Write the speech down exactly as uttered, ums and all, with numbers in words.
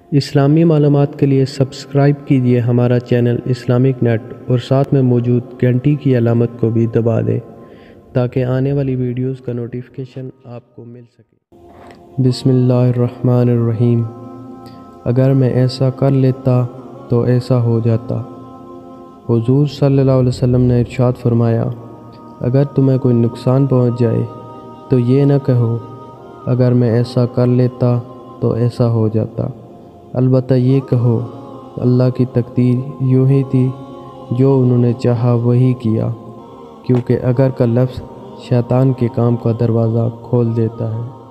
इस्लामी मालूमात के लिए सब्सक्राइब कीजिए हमारा चैनल इस्लामिक नेट और साथ में मौजूद घंटी की अलामत को भी दबा दें ताकि आने वाली वीडियोस का नोटिफिकेशन आपको मिल सके। बिस्मिल्लाहिर्रहमानिर्रहीम। अगर मैं ऐसा कर लेता तो ऐसा हो जाता। हुजूर सल्लल्लाहु अलैहि वसल्लम ने इरशाद फरमाया, अगर तुम्हें कोई नुकसान पहुंच जाए तो ये न कहो अगर मैं ऐसा कर लेता तो ऐसा हो जाता, अलबत्ता ये कहो अल्लाह की तकदीर यूं ही थी, जो उन्होंने चाहा वही किया, क्योंकि अगर का लफ्ज़ शैतान के काम का दरवाज़ा खोल देता है।